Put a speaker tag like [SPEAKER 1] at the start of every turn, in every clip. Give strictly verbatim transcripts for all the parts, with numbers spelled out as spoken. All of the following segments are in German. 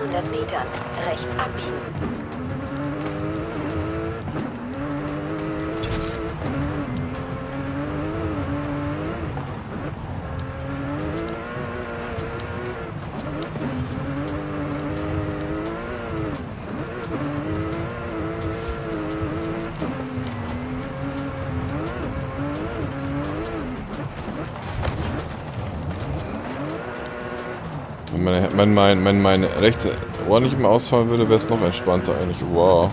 [SPEAKER 1] zweihundert Metern rechts abbiegen.
[SPEAKER 2] Wenn mein, mein, mein, meine rechte Ohr nicht mehr ausfallen würde, wäre es noch entspannter eigentlich. Wow.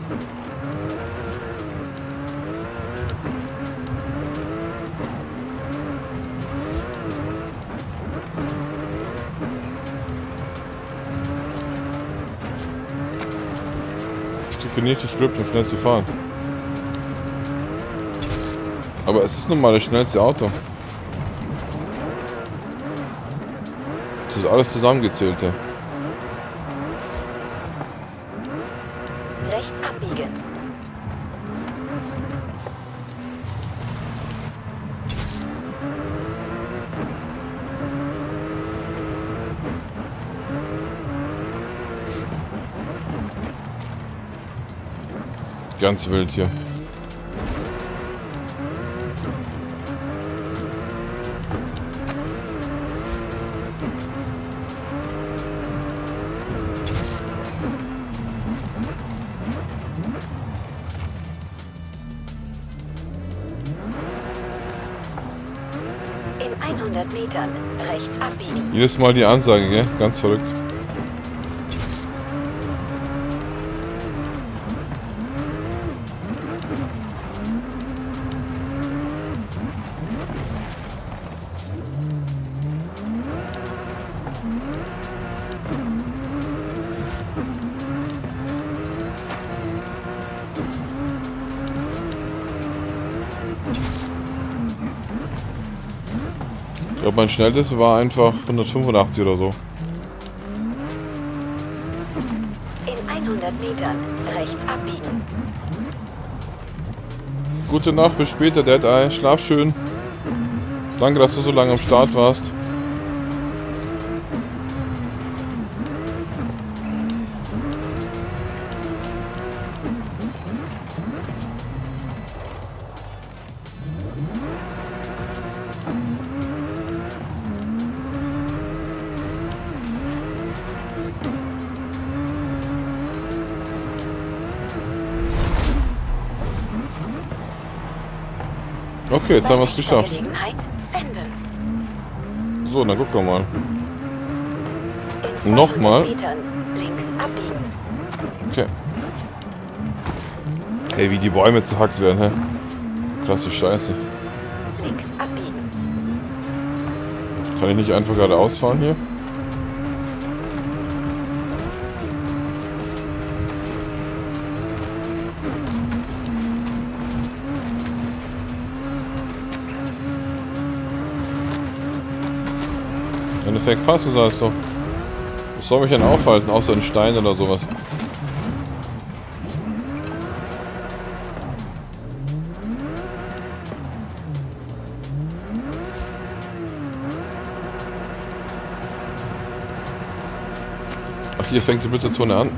[SPEAKER 2] Ich definiert dich Glück, um schnell zu fahren. Aber es ist nun mal das schnellste Auto. Das ist alles zusammengezählte.
[SPEAKER 1] Rechts abbiegen.
[SPEAKER 2] Ganz wild hier.
[SPEAKER 1] hundert Metern rechts abbiegen.
[SPEAKER 2] Jedes Mal die Ansage, gell? Ganz verrückt. Ich glaube, mein schnellstes war einfach hundertfünfundachtzig oder so.
[SPEAKER 1] In hundert Metern rechts abbiegen.
[SPEAKER 2] Gute Nacht, bis später, Deadeye. Schlaf schön. Danke, dass du so lange am Start warst. Okay, jetzt haben wir es geschafft. So, dann gucken wir mal. Nochmal. Okay. Hey, wie die Bäume zerhackt werden, hä? Klasse Scheiße.
[SPEAKER 1] Links abbiegen.
[SPEAKER 2] Kann ich nicht einfach geradeaus fahren hier? Im Endeffekt passt es alles so. Was soll mich denn aufhalten, außer ein Stein oder sowas? Ach, hier fängt die Blitzerzone an.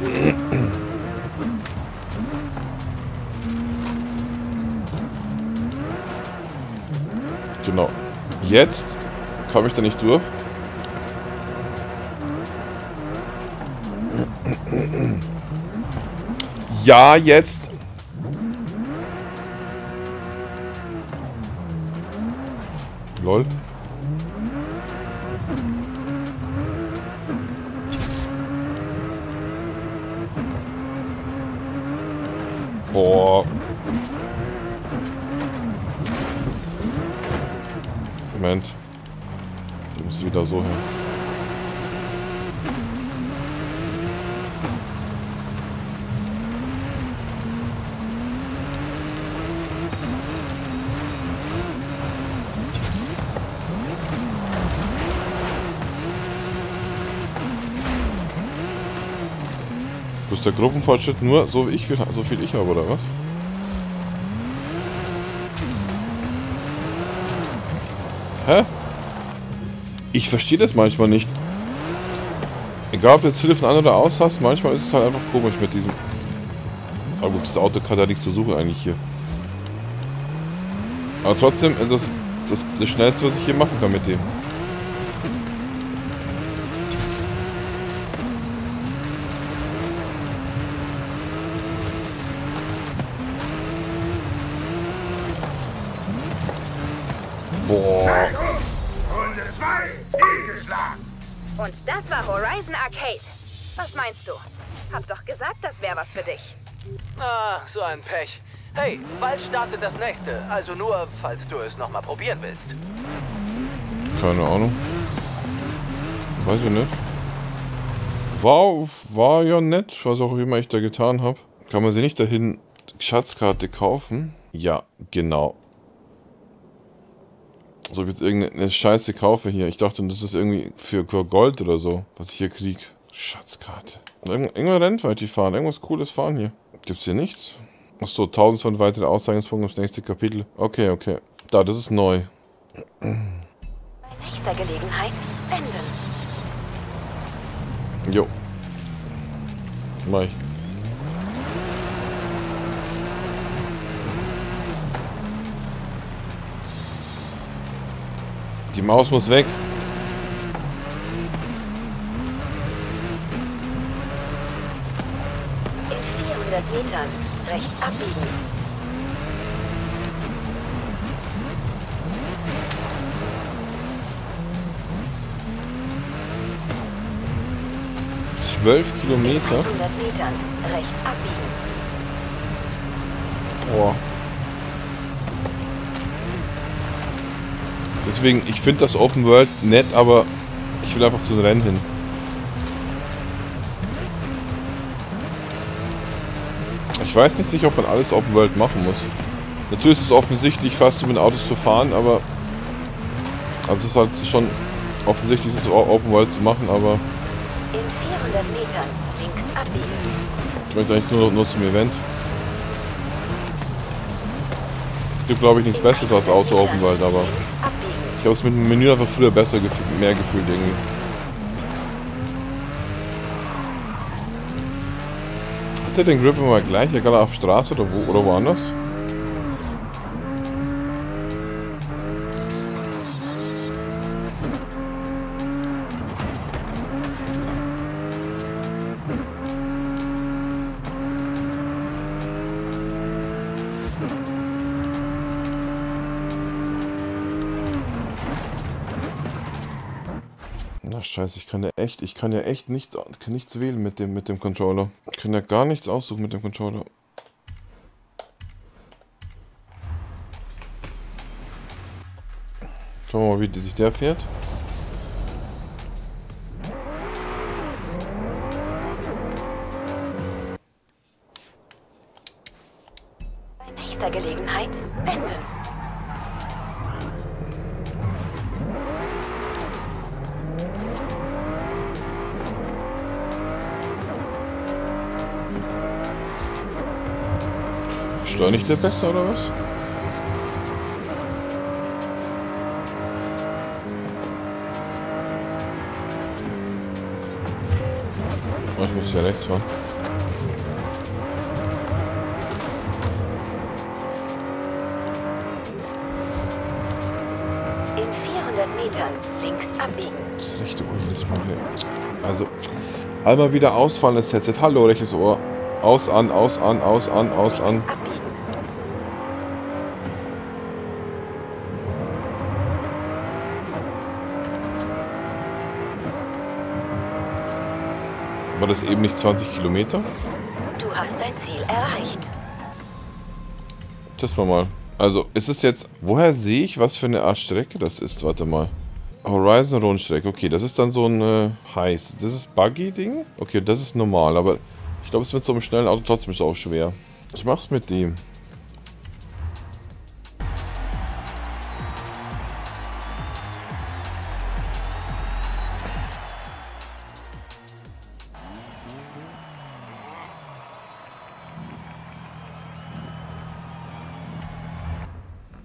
[SPEAKER 2] Genau. Jetzt komme ich da nicht durch. Ja, jetzt. Lol. Boah. Moment. Ich muss wieder so hin. Wo ist der Gruppenfortschritt? Nur so wie ich viel, so viel ich habe, oder was? Hä? Ich verstehe das manchmal nicht. Egal, ob du jetzt Hilfen an oder aus hast, manchmal ist es halt einfach komisch mit diesem... Aber gut, das Auto kann da nichts zu suchen eigentlich hier. Aber trotzdem ist das das, das Schnellste, was ich hier machen kann mit dem. Boah.
[SPEAKER 3] Runde zwei, fehlgeschlagen.
[SPEAKER 4] Und das war Horizon Arcade. Was meinst du? Hab doch gesagt, das wäre was für dich.
[SPEAKER 5] Ah, so ein Pech. Hey, bald startet das nächste. Also nur, falls du es nochmal probieren willst.
[SPEAKER 2] Keine Ahnung. Weiß ich nicht. War, war ja nett, was auch immer ich da getan habe. Kann man sie nicht dahin Schatzkarte kaufen? Ja, genau. So, ich jetzt irgendeine Scheiße kaufe hier. Ich dachte, das ist irgendwie für Gold oder so, was ich hier kriege. Schatzkarte. Irgend, irgendwann rennt weit die fahren. Irgendwas Cooles fahren hier. Gibt's hier nichts? Achso, tausend weitere Auszeichnungspunkte ins nächste Kapitel. Okay, okay. Da, das ist neu.
[SPEAKER 1] Bei nächster Gelegenheit wenden.
[SPEAKER 2] Jo. Mach ich. Die Maus muss weg.
[SPEAKER 1] In vierhundert Metern rechts abbiegen.
[SPEAKER 2] Zwölf Kilometer.
[SPEAKER 1] hundert Metern rechts abbiegen.
[SPEAKER 2] Boah. Deswegen, ich finde das Open World nett, aber ich will einfach zu den Rennen hin. Ich weiß nicht sicher, ob man alles Open World machen muss. Natürlich ist es offensichtlich, fast um mit Autos zu fahren, aber... Also es ist halt schon offensichtlich, das Open World zu machen, aber...
[SPEAKER 1] In vierhundert Metern links abbiegen.
[SPEAKER 2] Ich möchte eigentlich nur, nur zum Event. Es gibt, glaube ich, nichts Besseres als Auto Open World, aber...
[SPEAKER 1] Links abbiegen.
[SPEAKER 2] Ich habe es mit dem Menü einfach früher besser gefühlt, mehr gefühlt irgendwie. Hat er den Grip immer gleich, egal auf Straße oder wo oder woanders? Na scheiße, ich kann ja echt, ich kann ja echt nicht, kann nichts wählen mit dem, mit dem Controller. Ich kann ja gar nichts aussuchen mit dem Controller. Schauen wir mal, wie sich der fährt.
[SPEAKER 1] Bei nächster Gelegenheit wenden.
[SPEAKER 2] Beschleunigt der besser oder was? Oh, ich muss hier rechts fahren.
[SPEAKER 1] In vierhundert Metern links abbiegen.
[SPEAKER 2] Das rechte Ohr jedes Mal hier. Also, einmal wieder ausfallen das Headset. Hallo, rechtes Ohr. Aus, an, aus, an, aus, an, aus, an.
[SPEAKER 1] Links abbiegen.
[SPEAKER 2] War das eben nicht zwanzig Kilometer?
[SPEAKER 1] Du hast dein Ziel erreicht.
[SPEAKER 2] Testen wir mal. Also, ist es jetzt... Woher sehe ich, was für eine Art Strecke das ist? Warte mal. Horizon Rundstrecke. Okay, das ist dann so ein äh, heiß. Das ist Buggy-Ding? Okay, das ist normal, aber ich glaube, es ist mit so einem schnellen Auto trotzdem so auch schwer. Ich mach's mit dem.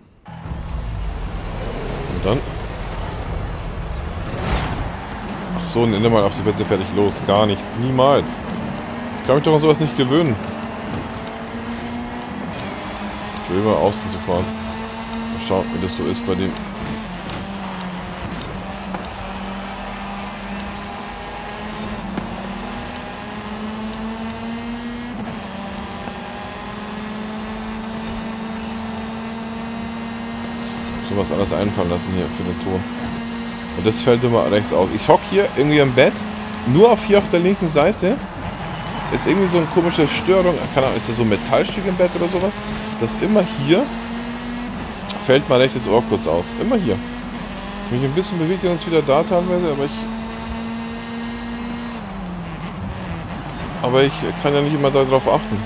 [SPEAKER 2] Und dann... Ach so, nimm mal auf die Plätze fertig los. Gar nicht. Niemals. Ich kann mich doch an sowas nicht gewöhnen. Ich will immer außen zu fahren. Mal schauen, wie das so ist bei dem. So was anderes einfallen lassen hier für den Ton. Und das fällt immer rechts auf. Ich hock hier irgendwie im Bett, nur auf hier auf der linken Seite. Ist irgendwie so eine komische Störung. Keine Ahnung, ist da so ein Metallstück im Bett oder sowas? Das immer hier fällt mein rechtes Ohr kurz aus. Immer hier. Mich ein bisschen bewegt uns wieder da teilweise, aber ich. Aber ich kann ja nicht immer darauf achten.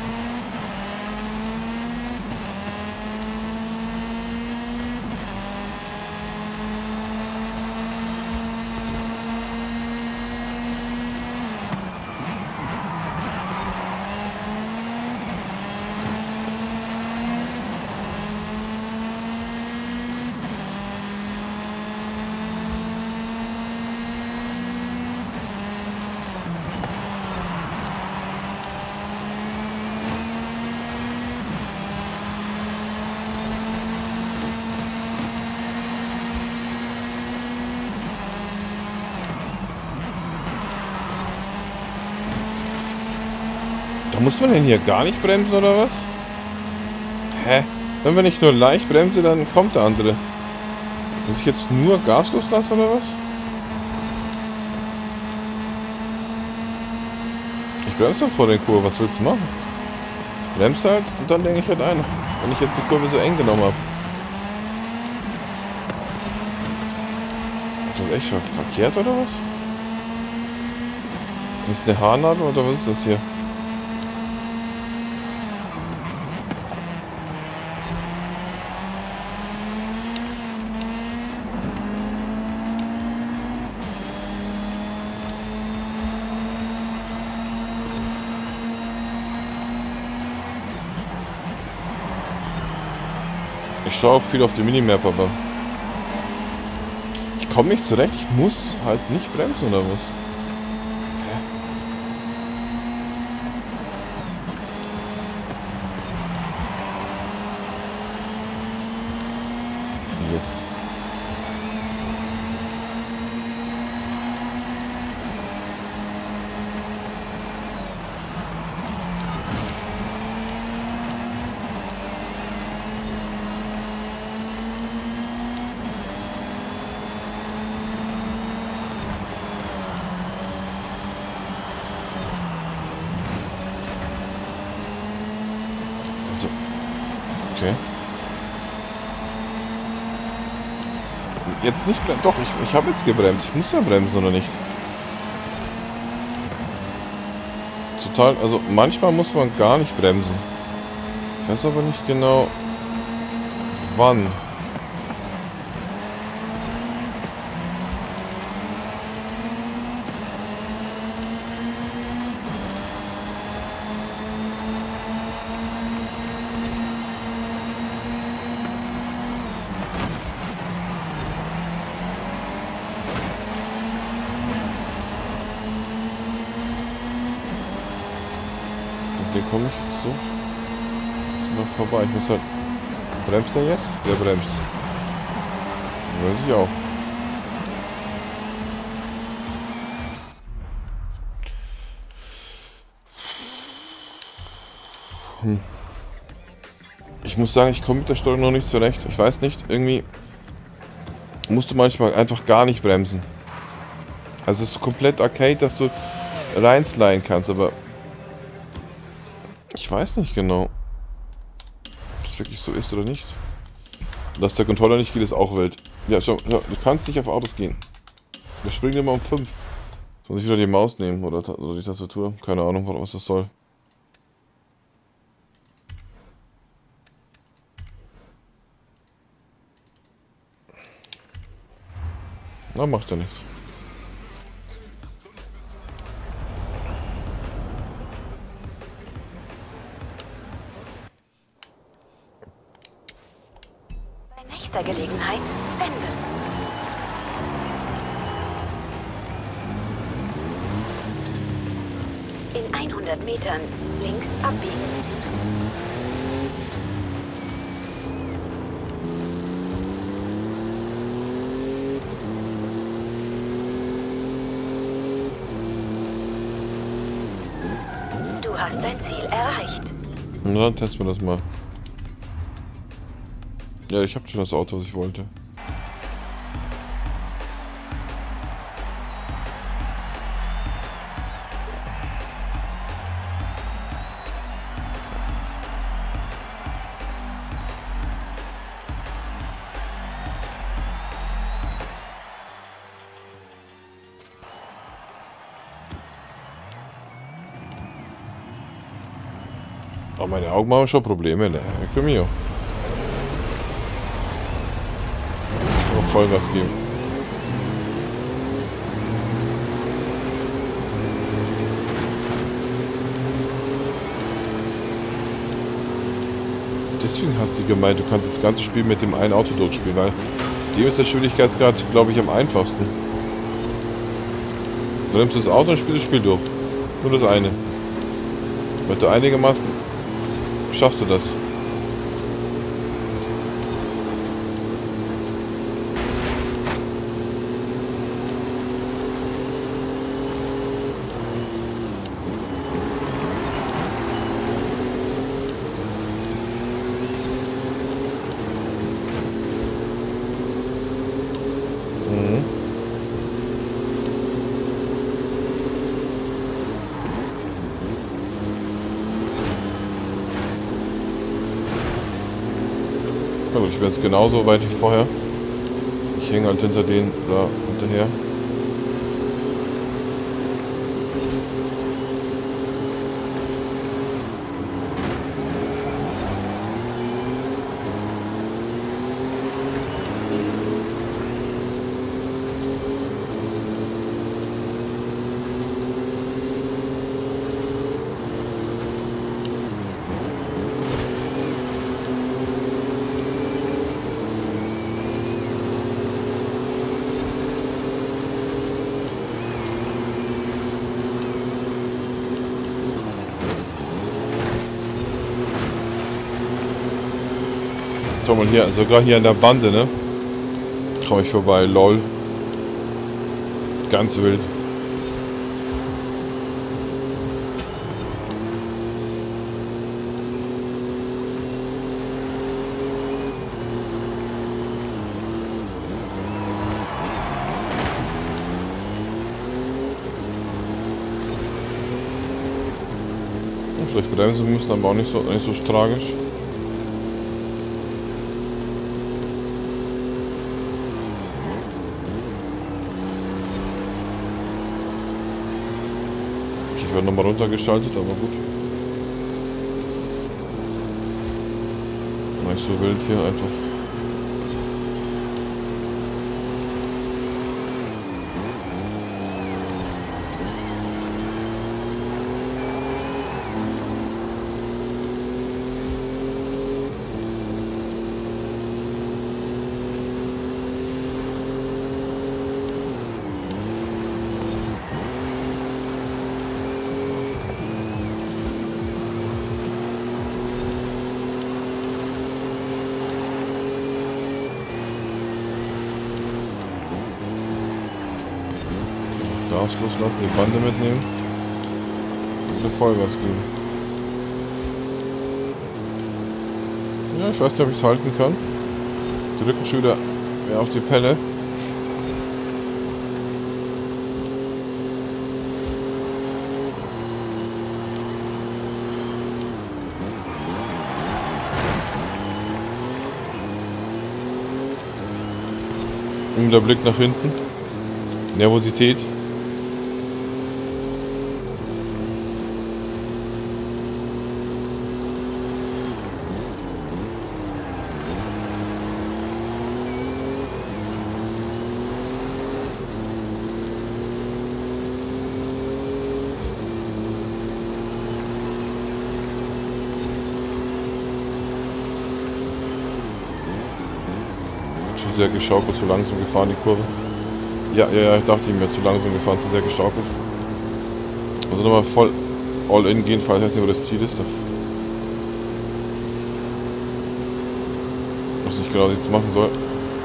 [SPEAKER 2] Da muss man denn hier gar nicht bremsen, oder was? Hä? Wenn wir nicht nur leicht bremse, dann kommt der andere. Muss ich jetzt nur Gas loslassen, oder was? Ich bremse doch vor den Kurve, was willst du machen? Bremse halt und dann denke ich halt ein, wenn ich jetzt die Kurve so eng genommen habe. Ist das echt ver verkehrt, oder was? Das ist eine Haarnadel, oder was ist das hier? Ich schaue auch viel auf die Minimap, aber ich komme nicht zurecht. Ich muss halt nicht bremsen, oder was? Hä? Wie jetzt? Okay. Jetzt nicht bremsen. Doch, ich, ich habe jetzt gebremst. Ich muss ja bremsen, oder nicht? Total, also manchmal muss man gar nicht bremsen. Ich weiß aber nicht genau, wann. Hier komme ich jetzt so noch vorbei. Ich muss halt. Bremst er jetzt? Der bremst. Bremst ich auch. Hm. Ich muss sagen, ich komme mit der Steuerung noch nicht zurecht. Ich weiß nicht, irgendwie musst du manchmal einfach gar nicht bremsen. Also es ist komplett Arcade, dass du reinsliden kannst, aber ich weiß nicht genau, ob das wirklich so ist oder nicht. Dass der Controller nicht geht, ist auch wild. Ja, schau, schau, du kannst nicht auf Autos gehen. Wir springen immer um fünf. Jetzt muss ich wieder die Maus nehmen oder, oder die Tastatur. Keine Ahnung, was das soll. Na, macht ja nichts.
[SPEAKER 1] Bei nächster Gelegenheit enden. vierhundert Metern links abbiegen. Du hast dein Ziel erreicht.
[SPEAKER 2] Na, dann testen wir das mal. Ja, ich habe schon das Auto, was ich wollte. Aber meine Augen machen schon Probleme, ne? Ecco mio. Noch Vollgas geben. Deswegen hat sie gemeint, du kannst das ganze Spiel mit dem einen Auto durchspielen, weil dem ist der Schwierigkeitsgrad, glaube ich, am einfachsten. Du nimmst das Auto und spielst das Spiel durch. Nur das eine. Wenn du einigermaßen schaffst du das. Mhm. Na gut, ich bin jetzt genauso weit wie vorher. Ich hänge halt hinter denen da hinterher. Schau mal hier, sogar hier an der Bande, ne? Komme ich vorbei, lol. Ganz wild. Vielleicht bremsen müssen, aber auch nicht so, nicht so tragisch. Ich werde nochmal runtergeschaltet, aber gut. Nicht so wild hier einfach. Gas loslassen, die Bande mitnehmen und Vollgas geben. Ja, ich weiß nicht, ob ich es halten kann. Drücken schon wieder mehr auf die Pelle. Und der Blick nach hinten. Nervosität. Zu sehr geschaukelt, zu langsam gefahren die Kurve. Ja, ja, ja, ich dachte mir, zu langsam gefahren, zu sehr geschaukelt. Also nochmal voll all in gehen, falls das nicht, wo das Ziel ist. Ich weiß nicht genau, was ich jetzt machen soll.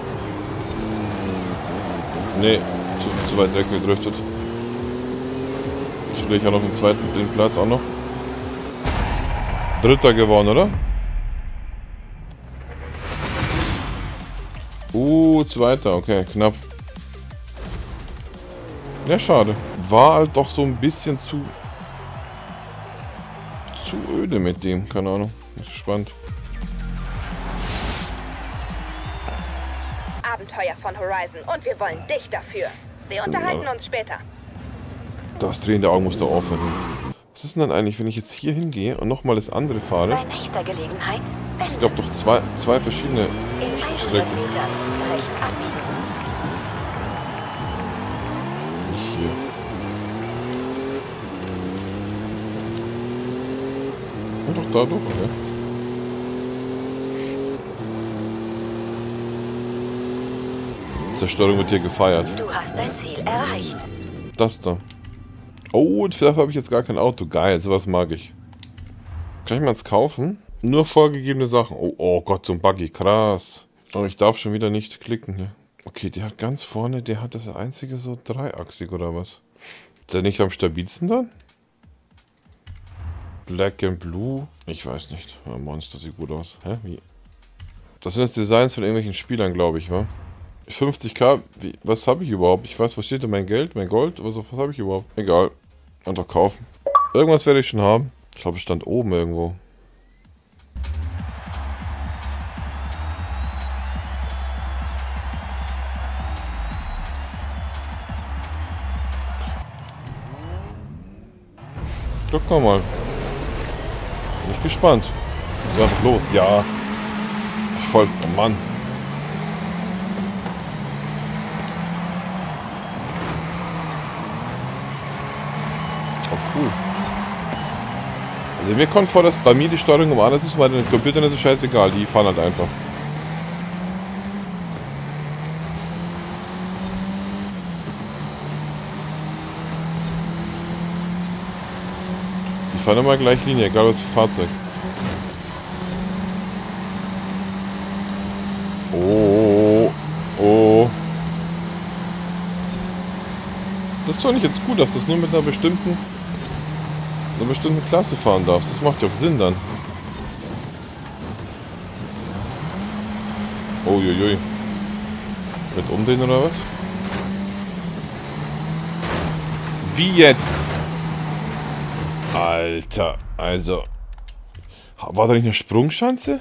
[SPEAKER 2] Nee, zu, zu weit weggedriftet. Jetzt will ich auch noch den zweiten den Platz auch noch. Dritter gewonnen, oder? Uh, zweiter, okay, knapp. Ja, schade. War halt doch so ein bisschen zu... zu öde mit dem, keine Ahnung. Bin gespannt.
[SPEAKER 4] Abenteuer von Horizon und wir wollen dich dafür. Wir unterhalten uns später.
[SPEAKER 2] Das Drehen der Augen muss da aufhören. Was ist denn dann eigentlich, wenn ich jetzt hier hingehe und nochmal das andere fahre?
[SPEAKER 1] Bei nächster Gelegenheit wenden.
[SPEAKER 2] Ich glaube doch zwei, zwei verschiedene
[SPEAKER 1] In hundert
[SPEAKER 2] Strecken.
[SPEAKER 1] Metern rechts abbiegen.
[SPEAKER 2] Nicht hier. Ja, doch da durch, okay. Zerstörung wird hier gefeiert.
[SPEAKER 1] Du hast dein Ziel erreicht.
[SPEAKER 2] Das da. Oh, und dafür habe ich jetzt gar kein Auto. Geil, sowas mag ich. Kann ich mir eins kaufen? Nur vorgegebene Sachen. Oh, oh Gott, so ein Buggy. Krass. Aber ich darf schon wieder nicht klicken hier. Okay, der hat ganz vorne, der hat das einzige so dreiachsig oder was? Ist der nicht am stabilsten dann? Black and Blue? Ich weiß nicht. Ja, Monster sieht gut aus. Hä? Wie? Das sind jetzt Designs von irgendwelchen Spielern, glaube ich, wa? fünfzigk, wie, was habe ich überhaupt? Ich weiß, was steht da? Mein Geld, mein Gold? Also, was habe ich überhaupt? Egal. Einfach kaufen. Irgendwas werde ich schon haben. Ich glaube, es stand oben irgendwo. Doch, komm mal. Bin ich gespannt. So, einfach los. Ja. Ich folge. Oh Mann. Cool. Also mir kommt vor, dass bei mir die Steuerung um alles ist, weil den Computern ist es scheißegal, die fahren halt einfach. Die fahren immer gleich Linie, egal was für Fahrzeug. Oh, oh. Das ist doch nicht jetzt gut, dass das nur mit einer bestimmten eine bestimmte Klasse fahren darfst. Das macht ja auch Sinn dann. Uiuiui. Mit umdrehen oder was? Wie jetzt? Alter, also. War da nicht eine Sprungschanze?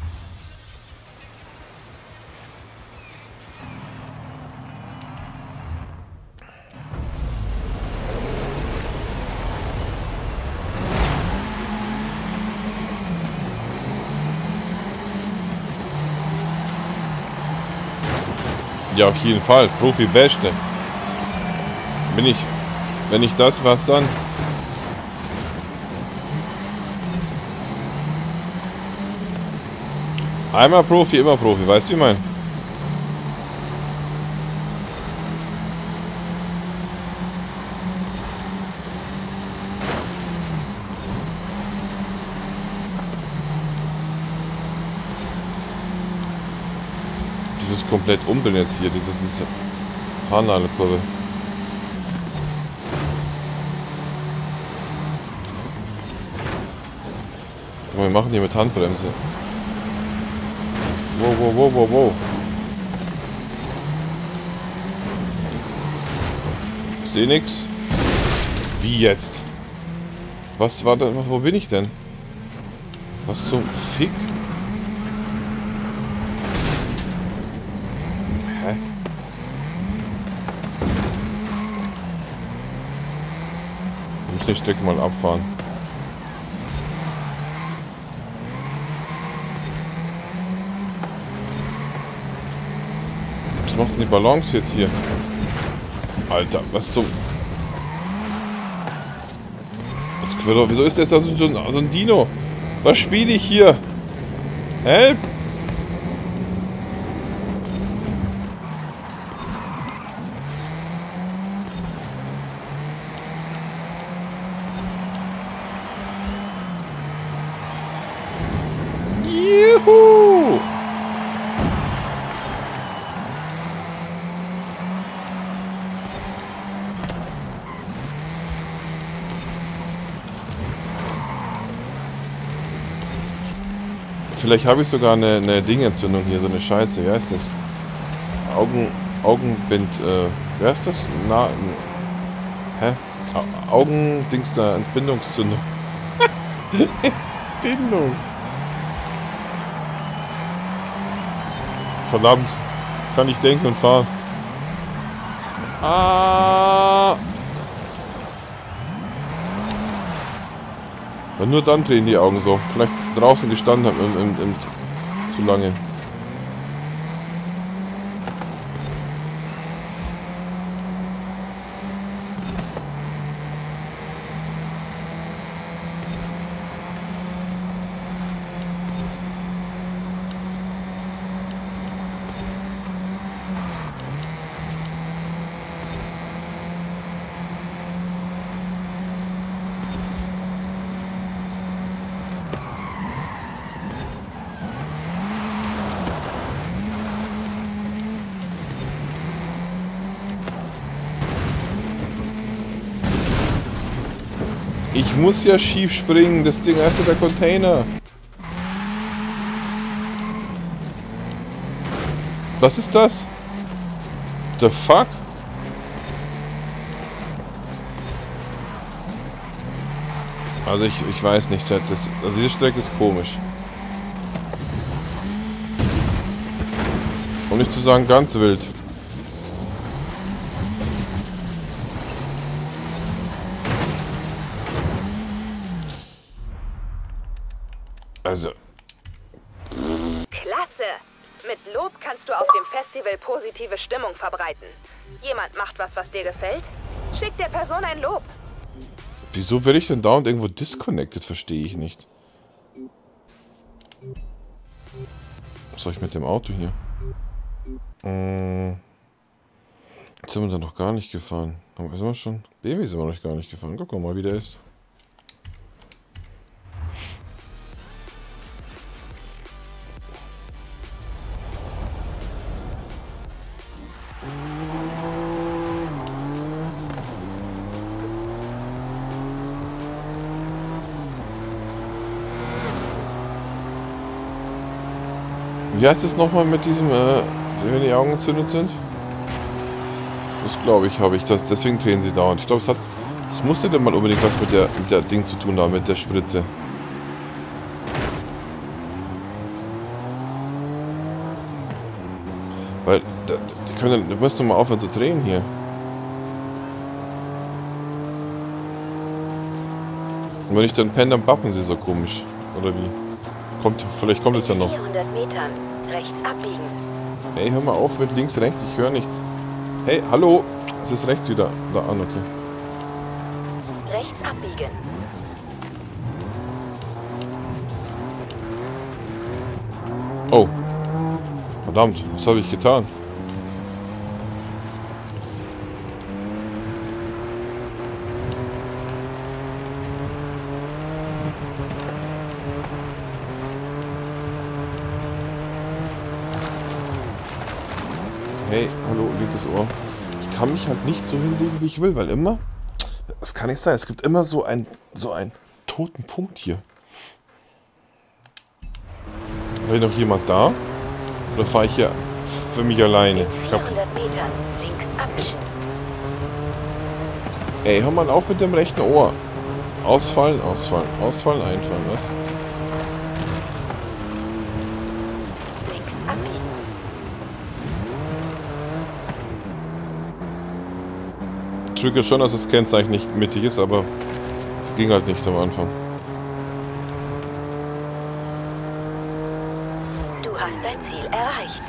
[SPEAKER 2] Ja, auf jeden Fall. Profi Beste. Bin ich. Wenn ich das, was dann? Einmal Profi, immer Profi. Weißt du, wie ich meine? Dieses komplett umdrehen jetzt hier, dieses ist Haarnadelkurve. Wir machen hier mit Handbremse. Wow, wow, wow, wow, wow. Ich seh nix. Wie jetzt? Was war denn? Wo bin ich denn? Was zum Fick? Hä? Ich muss den Stück mal abfahren. Was macht denn die Balance jetzt hier? Alter, was zum... Was Quirl, wieso ist das da so, so ein Dino? Was spiele ich hier? Help! Juhu! Vielleicht habe ich sogar eine, eine Dingenentzündung hier, so eine Scheiße. Wie heißt das? Augen, Augenbind, äh, wie heißt das? Na, hä? Au- Augendings da, Entbindungszündung. Entbindung. Verdammt. Kann ich denken und fahren. Ah. Und nur dann drehen die Augen so. Vielleicht draußen gestanden haben im, im, im, zu lange. Ich muss ja schief springen, das Ding heißt ja der Container. Was ist das? The fuck? Also ich, ich weiß nicht, das, also diese Strecke ist komisch. Um nicht zu sagen ganz wild. Also.
[SPEAKER 4] Klasse! Mit Lob kannst du auf dem Festival positive Stimmung verbreiten. Jemand macht was, was dir gefällt? Schick der Person ein Lob.
[SPEAKER 2] Wieso werde ich denn dauernd irgendwo disconnected? Verstehe ich nicht. Was soll ich mit dem Auto hier? Hm. Jetzt sind wir da noch gar nicht gefahren. Sind wir schon? B M W sind wir noch gar nicht gefahren. Guck mal, wie der ist. Wie heißt es nochmal mit diesem, äh, wenn die Augen entzündet sind? Das glaube ich, habe ich. Das, deswegen drehen sie dauernd. Ich glaube, es hat. Es musste denn mal unbedingt was mit der, mit der Ding zu tun haben, mit der Spritze. Weil, die können. Du musst doch mal aufhören zu drehen hier. Und wenn ich dann penne, dann bappen sie so komisch. Oder wie? Kommt, vielleicht kommt es ja noch.
[SPEAKER 1] vierhundert Metern rechts abbiegen.
[SPEAKER 2] Hey, hör mal auf mit links, rechts, ich höre nichts. Hey, hallo! Es ist rechts wieder. Da an, okay.
[SPEAKER 1] Rechts abbiegen.
[SPEAKER 2] Oh. Verdammt, was habe ich getan? Hey, hallo, linkes Ohr. Ich kann mich halt nicht so hinlegen, wie ich will, weil immer... Das kann nicht sein. Es gibt immer so ein, so einen toten Punkt hier. War hier noch jemand da? Oder fahre ich hier für mich alleine?
[SPEAKER 1] In vierhundert Metern links abbiegen.
[SPEAKER 2] Ey, hör mal auf mit dem rechten Ohr. Ausfallen, ausfallen, ausfallen, einfallen, was?
[SPEAKER 1] Links abbiegen.
[SPEAKER 2] Trigger schon, dass das Kennzeichen nicht mittig ist, aber ging halt nicht am Anfang.
[SPEAKER 1] Du hast dein Ziel erreicht.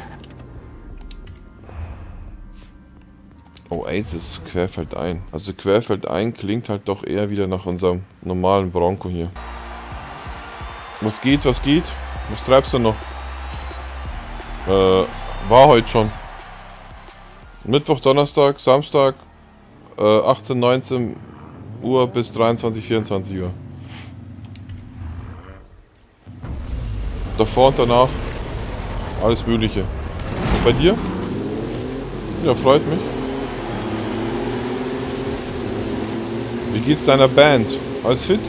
[SPEAKER 2] Oh, ey, das ist querfeldein. Also querfeldein klingt halt doch eher wieder nach unserem normalen Bronco hier. Was geht, was geht? Was treibst du noch? Äh, war heute schon. Mittwoch, Donnerstag, Samstag, äh, achtzehn, neunzehn Uhr bis dreiundzwanzig, vierundzwanzig Uhr. davor und danach alles Mögliche. Und bei dir? Ja, freut mich. Wie geht's deiner Band? Alles fit?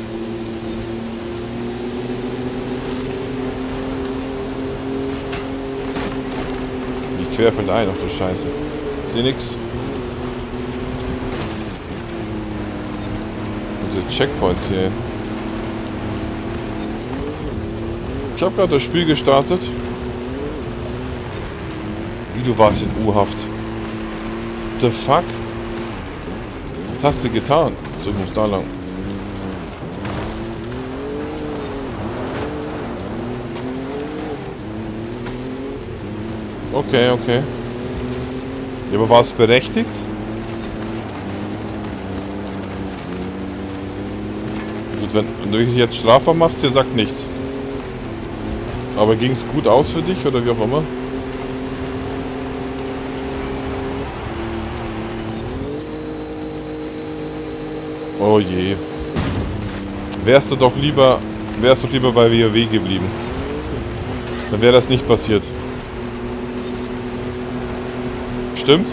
[SPEAKER 2] Die querfällt ein, ach du Scheiße. Seh nix. Diese Checkpoints hier. Ich habe gerade das Spiel gestartet. Wie, du warst in U-Haft. The fuck? Was hast du getan? So, ich muss da lang. Okay, okay. Ja, aber war es berechtigt? Gut, wenn, wenn du dich jetzt strafbar machst, der sagt nichts. Aber ging es gut aus für dich oder wie auch immer? Oh je. Wärst du doch lieber, wärst du lieber bei W O W geblieben. Dann wäre das nicht passiert. Stimmt's?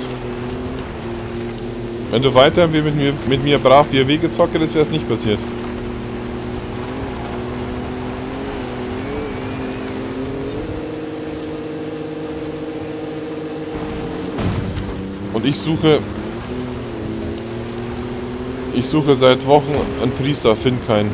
[SPEAKER 2] Wenn du weiter mit mir, mit mir brav W O W gezockt hättest, wäre es nicht passiert. Und ich suche... Ich suche seit Wochen einen Priester, finde keinen.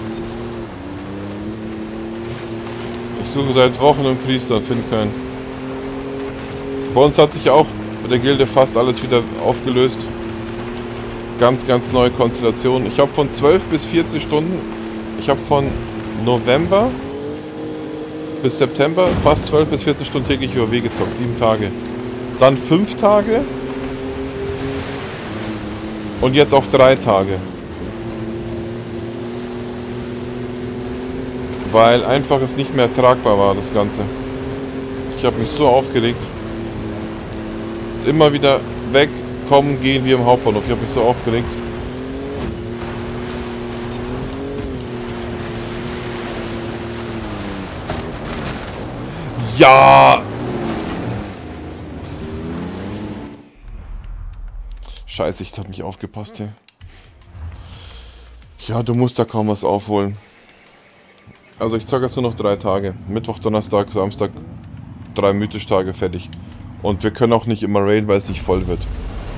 [SPEAKER 2] Ich suche seit Wochen einen Priester, finde keinen. Bei uns hat sich auch bei der Gilde fast alles wieder aufgelöst. Ganz, ganz neue Konstellation. Ich habe von zwölf bis vierzig Stunden, ich habe von November bis September fast zwölf bis vierzig Stunden täglich W O W gezockt, sieben Tage. Dann fünf Tage. Und jetzt auf drei Tage. Weil einfach es nicht mehr tragbar war, das Ganze. Ich habe mich so aufgeregt. Immer wieder weg, kommen, gehen wie im Hauptbahnhof. Ich habe mich so aufgeregt. Ja! Scheiße, ich hab mich aufgepasst hier. Ja, du musst da kaum was aufholen. Also ich zocke jetzt nur noch drei Tage. Mittwoch, Donnerstag, Samstag, drei Mythisch-Tage fertig. Und wir können auch nicht immer raiden, weil es nicht voll wird.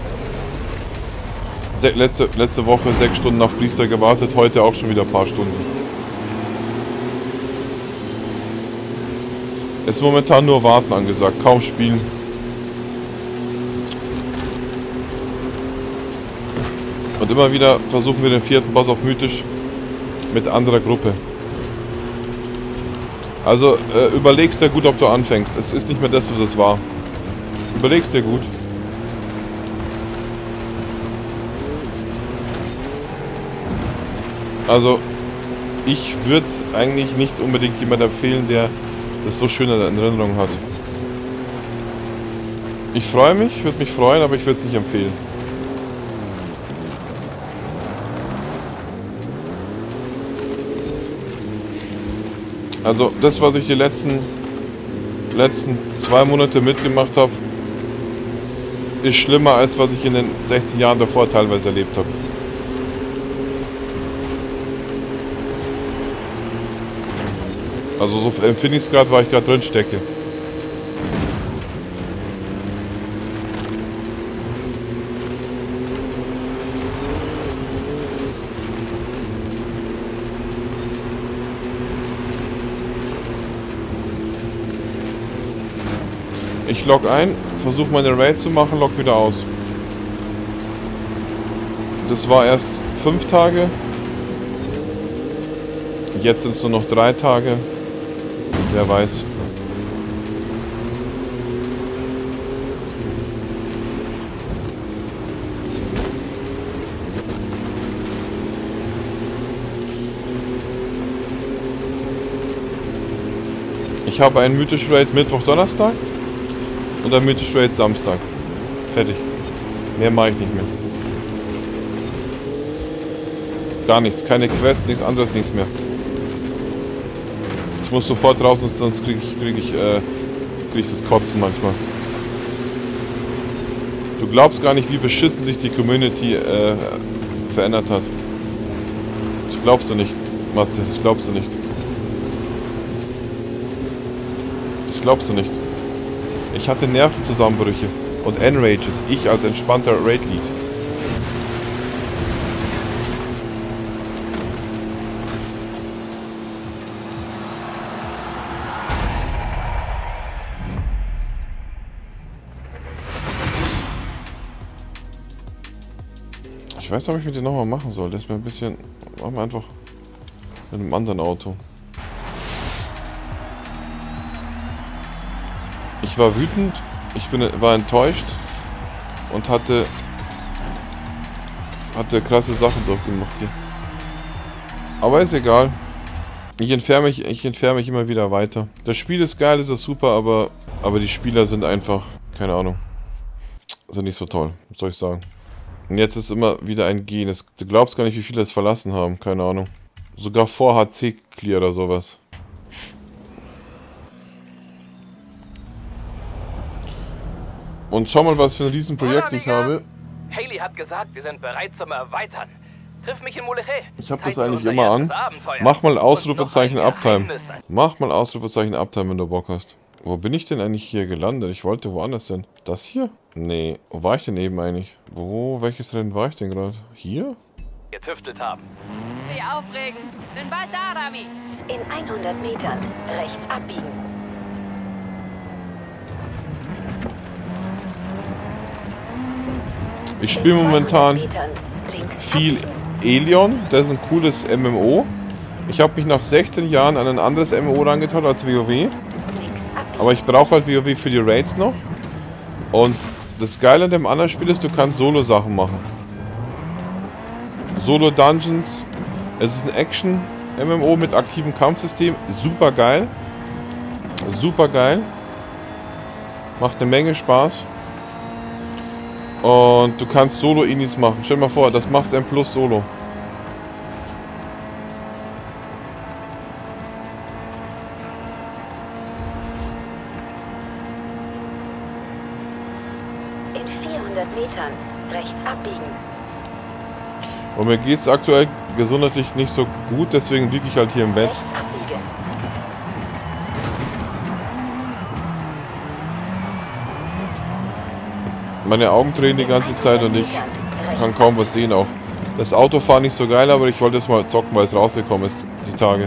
[SPEAKER 2] Se letzte, letzte Woche sechs Stunden auf Priester gewartet, heute auch schon wieder ein paar Stunden. Es ist momentan nur Warten angesagt, kaum spielen. Und immer wieder versuchen wir den vierten Boss auf Mythisch mit anderer Gruppe. Also äh, überlegst dir gut, ob du anfängst. Es ist nicht mehr das, was es war. Überlegst dir gut. Also ich würde es eigentlich nicht unbedingt jemand empfehlen, der das so schön in Erinnerung hat. Ich freue mich, würde mich freuen, aber ich würde es nicht empfehlen. Also das, was ich die letzten, letzten zwei Monate mitgemacht habe, ist schlimmer, als was ich in den sechzehn Jahren davor teilweise erlebt habe. Also so empfinde ich es gerade, weil ich gerade drin stecke. Ich log ein, versuche meine Raid zu machen, log wieder aus. Das war erst fünf Tage. Jetzt sind es nur noch drei Tage. Wer weiß. Ich habe einen Mythisch Raid Mittwoch, Donnerstag. Und ein Mythisch Raid Samstag. Fertig. Mehr mache ich nicht mehr. Gar nichts. Keine Quests, nichts anderes, nichts mehr. Ich muss sofort raus, sonst kriege ich, krieg ich, äh, krieg ich das Kotzen manchmal. Du glaubst gar nicht, wie beschissen sich die Community äh, verändert hat. Das glaubst du nicht, Matze, das glaubst du nicht. Das glaubst du nicht. Ich hatte Nervenzusammenbrüche und Enrages, ich als entspannter Raid-Lead. Ich weiß nicht, ob ich mit dem nochmal machen soll. Das ist mir ein bisschen... Machen wir einfach mit einem anderen Auto. Ich war wütend, ich bin, war enttäuscht und hatte... hatte krasse Sachen durchgemacht hier. Aber ist egal. Ich entferne mich, ich entferne mich immer wieder weiter. Das Spiel ist geil, ist das super, aber, aber die Spieler sind einfach... Keine Ahnung. Sind nicht so toll, was soll ich sagen. Und jetzt ist immer wieder ein Gehen. Es, du glaubst gar nicht, wie viele es verlassen haben. Keine Ahnung. Sogar vor H C-Clear oder sowas. Und schau mal, was für ein Riesenprojekt ich habe.
[SPEAKER 5] Haley hat gesagt, wir sind bereit zum Erweitern. Triff mich in Moleche.
[SPEAKER 2] Ich habe das eigentlich immer an. Mach mal Ausrufezeichen Uptime. Mach mal Ausrufezeichen Uptime, wenn du Bock hast. Wo bin ich denn eigentlich hier gelandet? Ich wollte woanders hin. Das hier? Nee. Wo war ich denn eben eigentlich? Wo? Welches Rennen war ich denn gerade? Hier?
[SPEAKER 5] Getüftelt haben.
[SPEAKER 6] Wie aufregend. Bin bald da, Rami.
[SPEAKER 1] In hundert Metern rechts abbiegen.
[SPEAKER 2] Ich spiele momentan viel Elion. Das ist ein cooles M M O. Ich habe mich nach sechzehn Jahren an ein anderes M M O rangetraut als WoW. Aber ich brauche halt WoW für die Raids noch. Und das Geile an dem anderen Spiel ist, du kannst Solo-Sachen machen. Solo-Dungeons. Es ist ein Action-M M O mit aktivem Kampfsystem. Super geil. Super geil. Macht eine Menge Spaß. Und du kannst Solo-Inis machen. Stell dir mal vor, das machst du M Plus Solo.
[SPEAKER 1] In vierhundert Metern rechts abbiegen.
[SPEAKER 2] Und mir geht es aktuell gesundheitlich nicht so gut, deswegen liege ich halt hier im Bett.
[SPEAKER 1] Rechts abbiegen.
[SPEAKER 2] Meine Augen drehen die ganze Zeit und ich kann kaum was sehen auch. Das Autofahren nicht so geil, aber ich wollte es mal zocken, weil es rausgekommen ist, die Tage.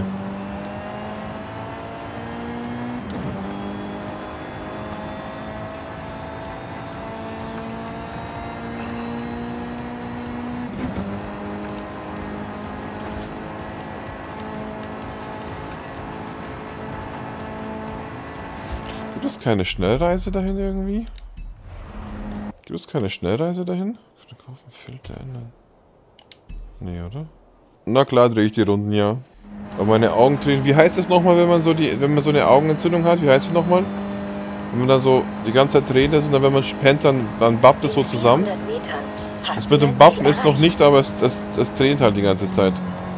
[SPEAKER 2] Gibt es keine Schnellreise dahin irgendwie? Gibt es keine Schnellreise dahin? Filter ändern. Nee, oder? Na klar drehe ich die Runden, ja. Aber meine Augen drehen. Wie heißt es nochmal, wenn man so die, wenn man so eine Augenentzündung hat? Wie heißt es nochmal? Wenn man da so die ganze Zeit drehen ist und dann, wenn man pennt, dann, dann bappt es so zusammen. Das mit dem Bappen ist noch nicht, aber es, es, es dreht halt die ganze Zeit.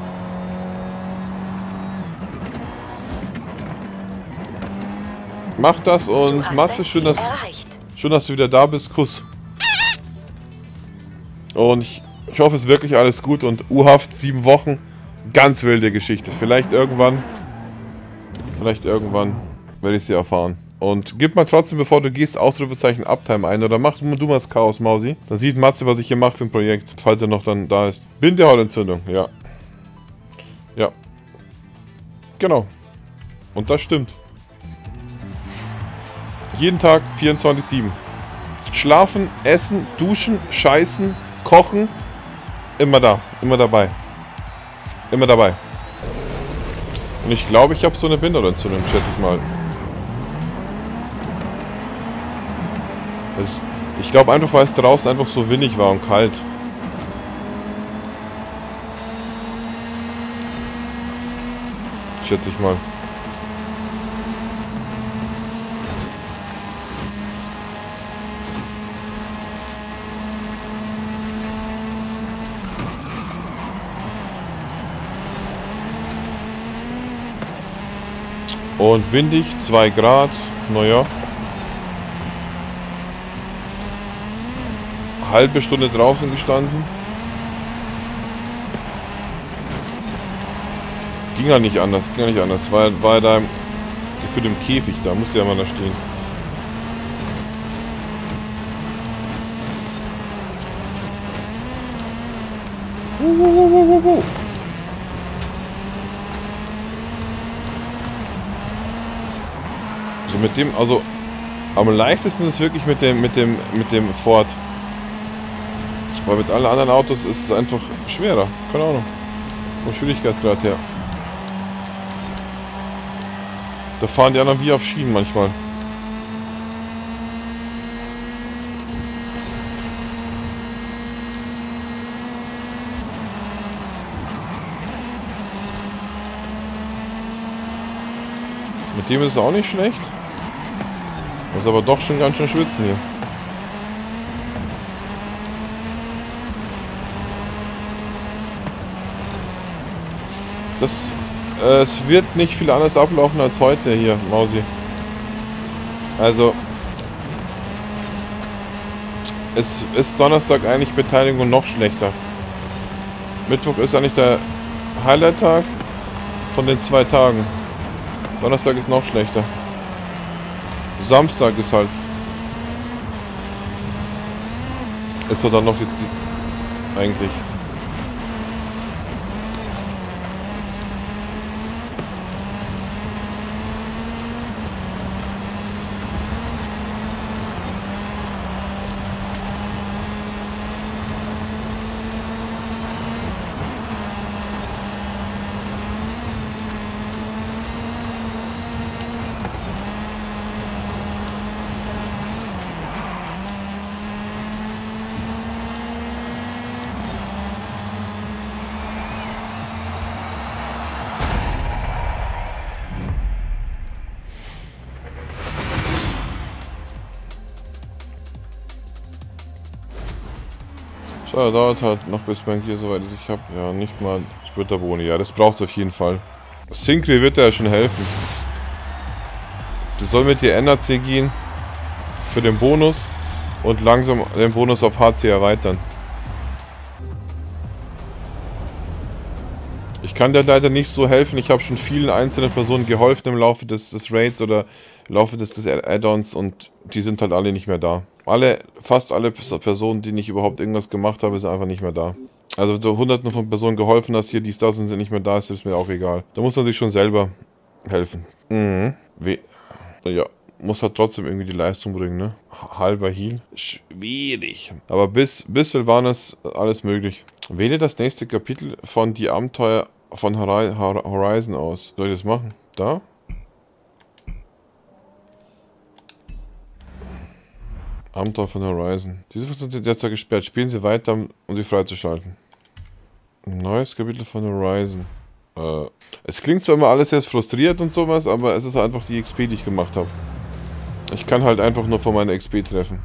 [SPEAKER 2] Mach das und Matze, schön dass, schön, dass du wieder da bist. Kuss. Und ich, ich hoffe, es ist wirklich alles gut und U-Haft, sieben Wochen. Ganz wilde Geschichte. Vielleicht irgendwann, vielleicht irgendwann werde ich sie erfahren. Und gib mal trotzdem, bevor du gehst, Ausrufezeichen Uptime ein. Oder mach du mal das Chaos, Mausi. Dann sieht Matze, was ich hier mache für ein Projekt. Falls er noch dann da ist. Bindehautentzündung, ja. Ja. Genau. Und das stimmt. Jeden Tag vierundzwanzig sieben. Schlafen, essen, duschen, scheißen, kochen. Immer da. Immer dabei. Immer dabei. Und ich glaube, ich habe so eine Bindehautentzündung, schätze ich mal. Also ich glaube einfach, weil es draußen einfach so windig war und kalt. Schätze ich mal. Und windig, zwei Grad. Naja. Halbe Stunde draußen gestanden. Ging ja nicht anders, ging ja nicht anders. War, war da im, gefühlt im Käfig, da musste ja mal da stehen. Uh, uh, uh, uh, uh. So mit dem, also am leichtesten ist wirklich mit dem, mit dem, mit dem Ford. Weil mit allen anderen Autos ist es einfach schwerer. Keine Ahnung. Vom Schwierigkeitsgrad her. Da fahren die anderen wie auf Schienen manchmal. Mit dem ist es auch nicht schlecht. Muss aber doch schon ganz schön schwitzen hier. Das, äh, es wird nicht viel anders ablaufen als heute hier, Mausi. Also, es ist Donnerstag eigentlich Beteiligung noch schlechter. Mittwoch ist eigentlich der Highlight-Tag von den zwei Tagen. Donnerstag ist noch schlechter. Samstag ist halt... Ist so dann noch die... die eigentlich... So, dauert halt noch bis man hier soweit ist. Ich habe ja nicht mal Splitterboni. Ja, das brauchst du auf jeden Fall. Synchro wird dir ja schon helfen. Du soll mit dir N A C gehen für den Bonus und langsam den Bonus auf H C erweitern. Ich kann dir leider nicht so helfen. Ich habe schon vielen einzelnen Personen geholfen im Laufe des, des Raids oder im Laufe des, des Add-ons und die sind halt alle nicht mehr da. Alle, fast alle Personen, denen ich überhaupt irgendwas gemacht habe, sind einfach nicht mehr da. Also wenn du hunderten von Personen geholfen hast, hier, dies, das und sind nicht mehr da, ist das mir auch egal. Da muss man sich schon selber helfen. Mhm. We ja, muss halt trotzdem irgendwie die Leistung bringen, ne? Halber Heal. Schwierig. Aber bis, bis Sylvanas alles möglich. Wähle das nächste Kapitel von Die Abenteuer von Horizon aus. Soll ich das machen? Da? Abenteuer von Horizon. Diese Funktion sind derzeit gesperrt. Spielen Sie weiter, um sie freizuschalten. Neues Kapitel von Horizon. Äh, es klingt zwar immer alles jetzt frustriert und sowas, aber es ist einfach die X P, die ich gemacht habe. Ich kann halt einfach nur von meiner X P treffen.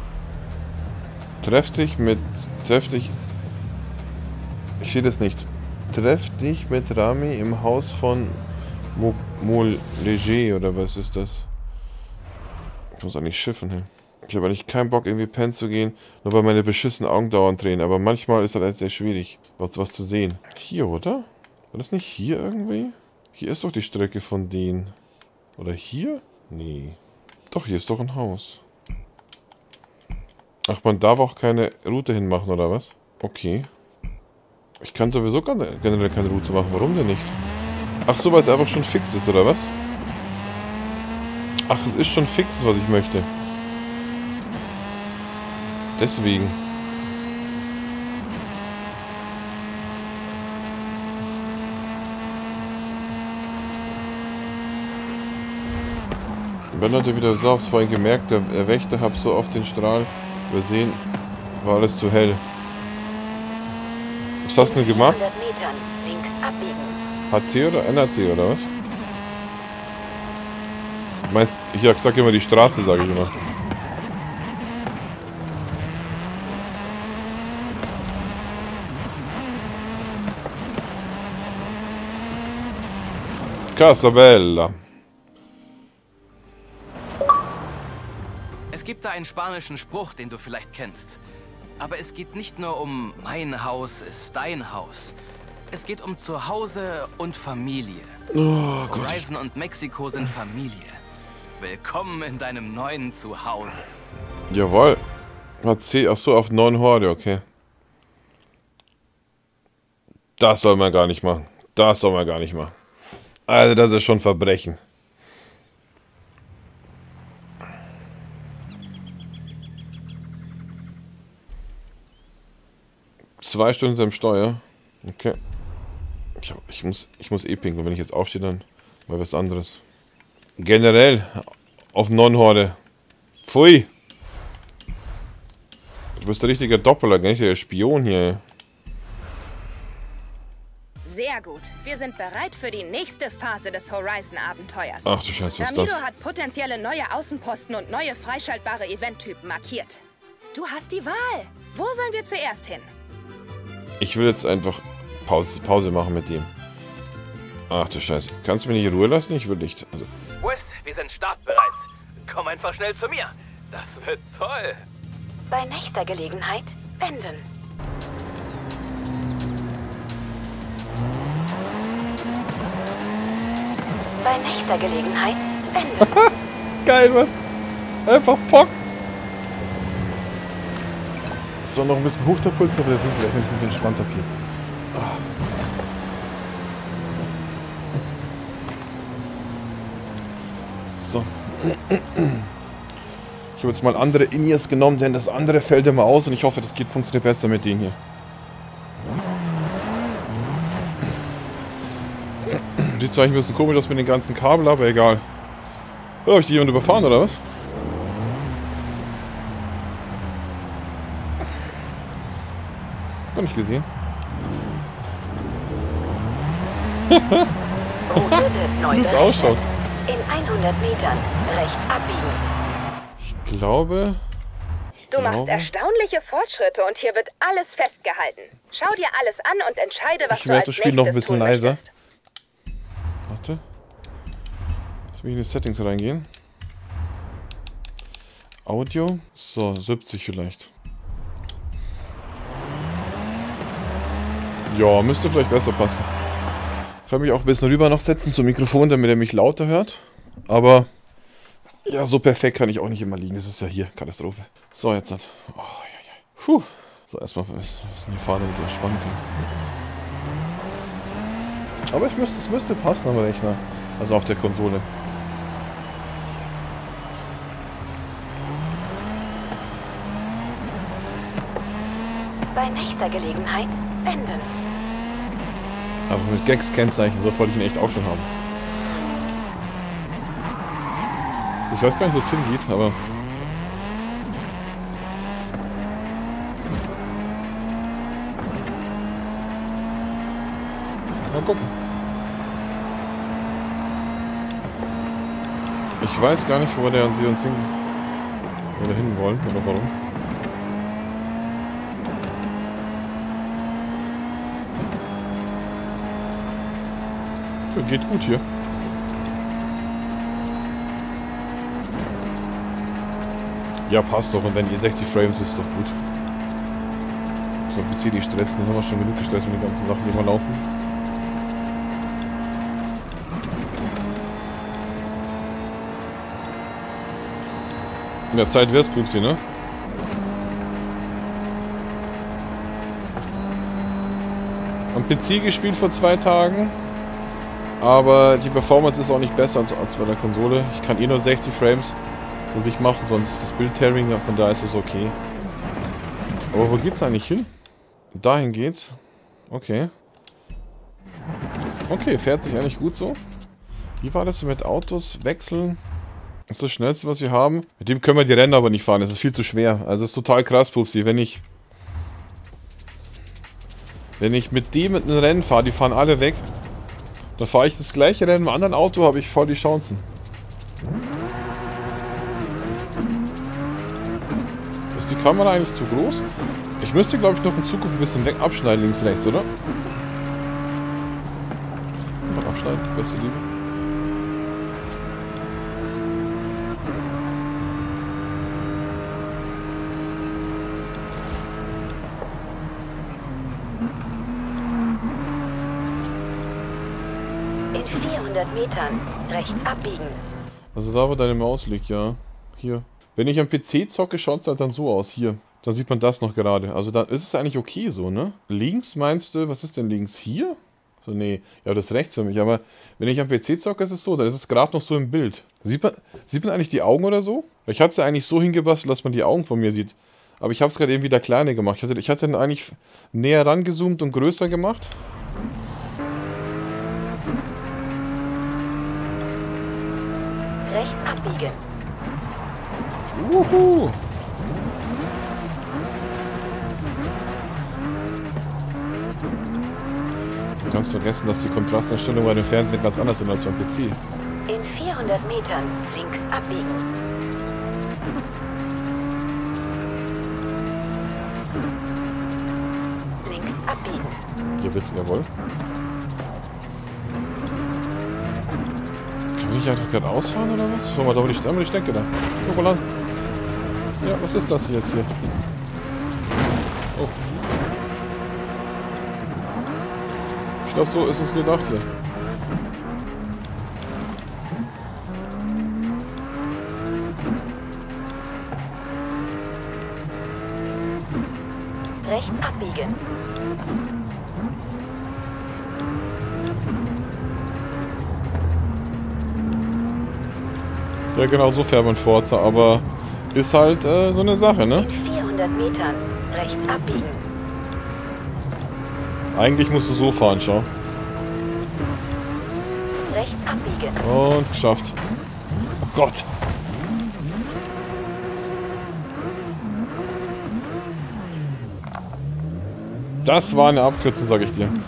[SPEAKER 2] Treff dich mit... Treff dich... Ich sehe das nicht. Treff dich mit Rami im Haus von Mo, Mo Leger, oder was ist das? Ich muss eigentlich schiffen hin. Ich habe eigentlich keinen Bock, irgendwie pennen zu gehen, nur weil meine beschissenen Augen dauernd drehen. Aber manchmal ist das halt sehr schwierig, was, was zu sehen. Hier, oder? War das nicht hier irgendwie? Hier ist doch die Strecke von denen. Oder hier? Nee. Doch, hier ist doch ein Haus. Ach, man darf auch keine Route hinmachen, oder was? Okay. Ich kann sowieso generell keine Route machen. Warum denn nicht? Ach so, weil es einfach schon fix ist, oder was? Ach, es ist schon fix, was ich möchte. Deswegen. Ben hatte wieder so vorhin gemerkt, der Wächter hat so oft den Strahl übersehen, war alles zu hell. Was hast du denn gemacht?
[SPEAKER 1] Metern links abbiegen.
[SPEAKER 2] H C oder N A C oder was? Meist, ich sag immer die Straße, sage ich immer. Casa Bella.
[SPEAKER 7] Es gibt da einen spanischen Spruch, den du vielleicht kennst. Aber es geht nicht nur um mein Haus ist dein Haus. Es geht um Zuhause und Familie.
[SPEAKER 2] Oh Gott.
[SPEAKER 7] Horizon und Mexiko sind Familie. Willkommen in deinem neuen Zuhause.
[SPEAKER 2] Jawohl. Hat C, ach so, auf neun Horde, okay. Das soll man gar nicht machen. Das soll man gar nicht machen. Also das ist schon Verbrechen. Zwei Stunden im Steuer. Okay. Ich, ich, muss, ich muss eh pinkeln. Wenn ich jetzt aufstehe, dann mal was anderes. Generell auf Non-Horde. Pfui. Du bist der richtige Doppler, gar nicht der Spion hier.
[SPEAKER 4] Sehr gut. Wir sind bereit für die nächste Phase des Horizon-Abenteuers.
[SPEAKER 2] Ach du Scheiße, was ist
[SPEAKER 4] Ramido
[SPEAKER 2] das?
[SPEAKER 4] hat potenzielle neue Außenposten und neue freischaltbare Eventtypen markiert. Du hast die Wahl. Wo sollen wir zuerst hin?
[SPEAKER 2] Ich will jetzt einfach Pause, Pause machen mit dem. Ach du Scheiße. Kannst du mich nicht in Ruhe lassen? Ich will nicht. Also.
[SPEAKER 5] Wes, wir sind startbereit. Komm einfach schnell zu mir. Das wird toll.
[SPEAKER 1] Bei nächster Gelegenheit wenden. Bei nächster Gelegenheit wenden.
[SPEAKER 2] Geil, Mann. Einfach Pock. So, noch ein bisschen hoch der Puls, aber der sind vielleicht, wenn ich mich entspannt habe hier. Ah. So. Ich habe jetzt mal andere In-Ears genommen, denn das andere fällt immer aus und ich hoffe, das geht funktioniert besser mit denen hier. Sieht zwar ein bisschen komisch aus mit den ganzen Kabel, aber egal. Oh, habe ich die jemand überfahren oder was? Gar nicht gesehen.
[SPEAKER 1] Route wird neu
[SPEAKER 2] Wie das ausschaut.
[SPEAKER 1] berechnet. In hundert Metern rechts abbiegen.
[SPEAKER 2] Ich glaube... Ich
[SPEAKER 4] Du machst
[SPEAKER 2] glaube,
[SPEAKER 4] erstaunliche Fortschritte und hier wird alles festgehalten. Schau dir alles an und entscheide, was
[SPEAKER 2] Ich
[SPEAKER 4] du
[SPEAKER 2] werde
[SPEAKER 4] als
[SPEAKER 2] das Spiel
[SPEAKER 4] nächstes
[SPEAKER 2] noch ein bisschen
[SPEAKER 4] tun
[SPEAKER 2] leiser.
[SPEAKER 4] möchtest.
[SPEAKER 2] Warte. Lass mich in die Settings reingehen. Audio. So, siebzig vielleicht. Ja, müsste vielleicht besser passen. Ich kann mich auch ein bisschen rüber noch setzen zum Mikrofon, damit er mich lauter hört. Aber ja, so perfekt kann ich auch nicht immer liegen. Das ist ja hier Katastrophe. So, jetzt hat. Oh, ja, ja. Puh. So, erstmal ein bisschen hier fahren, damit wir entspannen können. Aber ich müsste, es müsste passen am Rechner. Also auf der Konsole.
[SPEAKER 1] Bei nächster Gelegenheit wenden.
[SPEAKER 2] Aber mit Gags-Kennzeichen, das wollte ich ihn echt auch schon haben. Ich weiß gar nicht, wo es hingeht, aber... Mal gucken. Ich weiß gar nicht, wo der sie uns hin... Wo wir hin wollen, oder warum. Geht gut hier. Ja, passt doch. Und wenn ihr sechzig Frames ist, ist doch gut. So, ein bisschen die Stress. Dann haben wir schon genug gestresst mit den ganzen Sachen, die immer laufen. In der Zeit wird's, Pupsi, ne? Am P C gespielt vor zwei Tagen. Aber die Performance ist auch nicht besser als, als bei der Konsole. Ich kann eh nur sechzig Frames für sich machen, sonst ist das Bild-Tearing, von da ist es okay. Aber wo geht's eigentlich hin? Dahin geht's. Okay. Okay, fährt sich eigentlich gut so. Wie war das mit Autos? Wechseln? Das ist das Schnellste, was wir haben. Mit dem können wir die Rennen aber nicht fahren, das ist viel zu schwer. Also das ist total krass, Pupsi. Wenn ich... Wenn ich mit dem mit einem Rennen fahre, die fahren alle weg. Dann fahre ich das gleiche Rennen mit einem anderen Auto, habe ich voll die Chancen. Ist die Kamera eigentlich zu groß? Ich müsste, glaube ich, noch in Zukunft ein bisschen weg abschneiden, links, rechts, oder? Mal abschneiden, beste Liebe.
[SPEAKER 1] vierhundert Metern rechts abbiegen.
[SPEAKER 2] Also da, wo deine Maus liegt, ja. Hier. Wenn ich am P C zocke, schaut es halt dann so aus. Hier. Da sieht man das noch gerade. Also da ist es eigentlich okay so, ne? Links meinst du, was ist denn links? Hier? So, nee. Ja, das ist rechts für mich. Aber wenn ich am P C zocke, ist es so. Dann ist es gerade noch so im Bild. Sieht man, sieht man eigentlich die Augen oder so? Ich hatte es ja eigentlich so hingebastelt, dass man die Augen von mir sieht. Aber ich habe es gerade eben wieder kleiner gemacht. Ich hatte, ich hatte ihn eigentlich näher rangezoomt und größer gemacht.
[SPEAKER 1] Rechts abbiegen.
[SPEAKER 2] Wuhu! Du kannst vergessen, dass die Kontrasteinstellungen bei dem Fernsehen ganz anders sind als beim P C.
[SPEAKER 1] In vierhundert Metern links abbiegen. Links abbiegen.
[SPEAKER 2] Hier bitte, jawohl. Kann ich einfach gerade ausfahren oder was? Schau mal, da wo die, da wo die Stecke da. Guck mal an. Ja, was ist das jetzt hier? Oh. Ich glaube, so ist es gedacht hier.
[SPEAKER 1] Rechts abbiegen.
[SPEAKER 2] Ja, genau, so fährt man Forza, aber ist halt äh, so eine Sache, ne?
[SPEAKER 1] In vierhundert Metern rechts abbiegen.
[SPEAKER 2] Eigentlich musst du so fahren, schau.
[SPEAKER 1] Rechts abbiegen.
[SPEAKER 2] Und geschafft. Oh Gott. Das war eine Abkürzung, sag ich dir.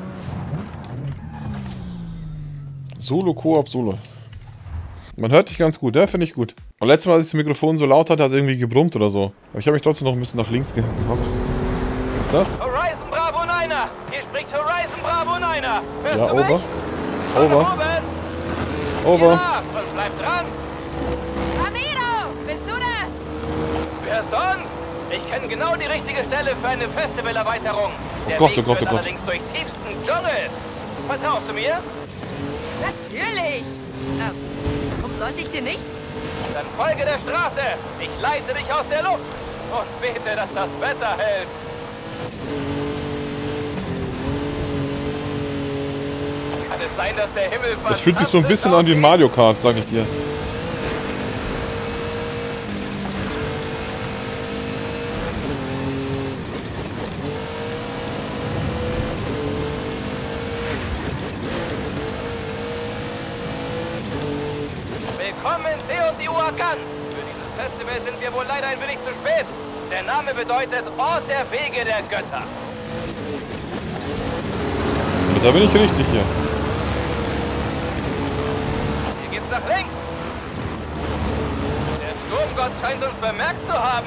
[SPEAKER 2] Solo, Koop, Solo. Man hört dich ganz gut, ja, finde ich gut. Und letztes Mal, als ich das Mikrofon so laut hatte, hat es irgendwie gebrummt oder so. Aber ich habe mich trotzdem noch ein bisschen nach links gehabt. Was ist das?
[SPEAKER 5] Horizon Bravo Niner! Hier spricht Horizon Bravo Niner! Hörst
[SPEAKER 2] Ja,
[SPEAKER 5] du mich?
[SPEAKER 2] over.
[SPEAKER 5] Schon
[SPEAKER 2] Over.
[SPEAKER 5] oben?
[SPEAKER 2] Over.
[SPEAKER 5] Ja, und bleib dran!
[SPEAKER 6] Ramiro, bist du das?
[SPEAKER 5] Wer sonst? Ich kenne genau die richtige Stelle für eine Festivalerweiterung. Der
[SPEAKER 2] Gott,
[SPEAKER 5] Weg
[SPEAKER 2] oh Gott,
[SPEAKER 5] führt
[SPEAKER 2] oh Gott.
[SPEAKER 5] allerdings durch tiefsten Dschungel. Vertraust du mir?
[SPEAKER 6] Natürlich. Äh, warum sollte ich dir nicht?
[SPEAKER 5] Dann folge der Straße. Ich leite dich aus der Luft. Und bete, dass das Wetter hält. Kann es sein, dass der Himmel fast
[SPEAKER 2] Das fühlt sich so ein bisschen an wie
[SPEAKER 5] aussieht?
[SPEAKER 2] Mario Kart, sag ich dir.
[SPEAKER 5] Willkommen in Teotihuacan. Für dieses Festival sind wir wohl leider ein wenig zu spät. Der Name bedeutet Ort der Wege der Götter.
[SPEAKER 2] Da bin ich richtig hier.
[SPEAKER 5] Hier geht's nach links. Der Sturmgott scheint uns bemerkt zu haben.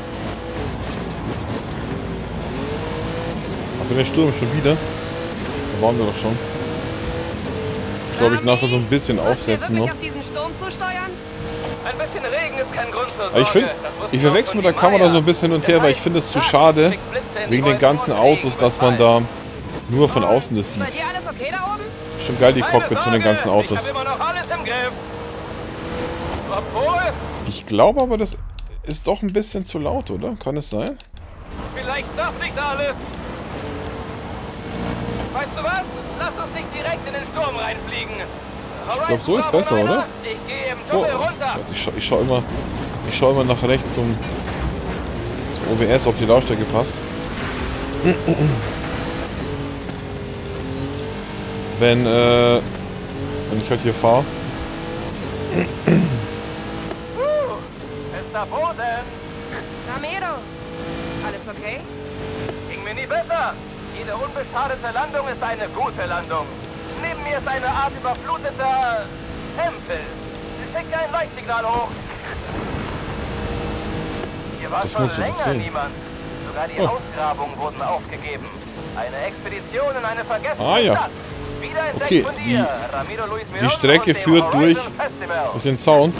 [SPEAKER 2] Aber der Sturm schon wieder. Da waren wir doch schon. Ich glaube, ich nachher so ein bisschen aufsetzen noch.
[SPEAKER 6] Auf diesen Sturm zusteuern?
[SPEAKER 5] Ein bisschen Regen ist kein Grund zur Sorge.
[SPEAKER 2] Aber ich finde,
[SPEAKER 5] Das wussten
[SPEAKER 2] ich
[SPEAKER 5] auch
[SPEAKER 2] verwechsel
[SPEAKER 5] schon
[SPEAKER 2] mit der
[SPEAKER 5] die
[SPEAKER 2] Kamera
[SPEAKER 5] Maya.
[SPEAKER 2] so ein bisschen hin und her,
[SPEAKER 5] Das
[SPEAKER 2] weil ich
[SPEAKER 5] heißt,
[SPEAKER 2] finde es zu
[SPEAKER 5] Tag
[SPEAKER 2] schade,
[SPEAKER 5] schickt Blitze in die
[SPEAKER 2] wegen den
[SPEAKER 5] Wolken
[SPEAKER 2] ganzen
[SPEAKER 5] und
[SPEAKER 2] Autos,
[SPEAKER 5] Regen
[SPEAKER 2] dass man
[SPEAKER 5] befallen.
[SPEAKER 2] da nur von außen das sieht.
[SPEAKER 6] Bei dir alles okay da oben?
[SPEAKER 2] Schon geil, die
[SPEAKER 5] Keine
[SPEAKER 2] Cockpits von den
[SPEAKER 5] Sorge,
[SPEAKER 2] ganzen Autos.
[SPEAKER 5] Ich habe immer noch alles im Griff. Obwohl,
[SPEAKER 2] Ich glaube aber, das ist doch ein bisschen zu laut, oder? Kann es sein?
[SPEAKER 5] vielleicht doch nicht alles. Weißt du was? Lass uns nicht direkt in den Sturm reinfliegen.
[SPEAKER 2] Ich glaube, so ist besser, oder?
[SPEAKER 5] Ich gehe im
[SPEAKER 2] Oh,
[SPEAKER 5] Dschungel runter.
[SPEAKER 2] also ich, scha ich schaue immer, ich schau immer nach rechts zum, zum O B S, ob die Lautstärke passt. Wenn, äh, wenn ich halt hier fahre.
[SPEAKER 5] Fester Boden.
[SPEAKER 6] Ramiro, alles okay?
[SPEAKER 5] Ging mir nie besser. Jede unbeschadete Landung ist eine gute Landung. Neben mir ist eine Art überfluteter Tempel. Schicke ein Leuchtsignal hoch. Hier war
[SPEAKER 2] Das
[SPEAKER 5] schon
[SPEAKER 2] musst du doch
[SPEAKER 5] länger
[SPEAKER 2] sehen.
[SPEAKER 5] niemand. Sogar die
[SPEAKER 2] Oh.
[SPEAKER 5] Ausgrabungen wurden aufgegeben. Eine Expedition in eine vergessene
[SPEAKER 2] Ah, ja.
[SPEAKER 5] Stadt. Wiederentdeckt
[SPEAKER 2] Okay,
[SPEAKER 5] von
[SPEAKER 2] die-
[SPEAKER 5] dir, Ramiro Luis Miron
[SPEAKER 2] die Strecke
[SPEAKER 5] und dem
[SPEAKER 2] führt
[SPEAKER 5] Horizon
[SPEAKER 2] durch-
[SPEAKER 5] Festival.
[SPEAKER 2] Durch den Zaun.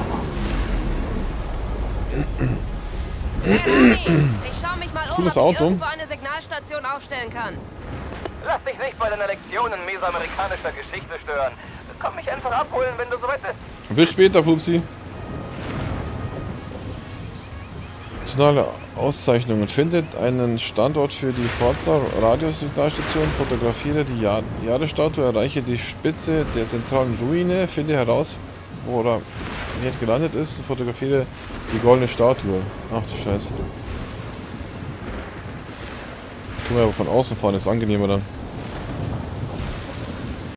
[SPEAKER 6] Hey Rami, ich schau mich mal um, ob
[SPEAKER 2] Cooles
[SPEAKER 6] ich
[SPEAKER 2] Auto.
[SPEAKER 6] irgendwo eine Signalstation aufstellen kann.
[SPEAKER 5] Lass dich nicht bei deiner Lektion in mesoamerikanischer Geschichte stören. Komm mich einfach abholen, wenn du soweit bist.
[SPEAKER 2] Bis später, Pupsi. Nationale Auszeichnungen. Findet einen Standort für die Forza Radiosignalstation, fotografiere die Jahr Jahresstatue, erreiche die Spitze der zentralen Ruine, finde heraus, wo er jetzt gelandet ist und fotografiere die goldene Statue. Ach du Scheiße. Können wir aber von außen fahren, ist angenehmer dann.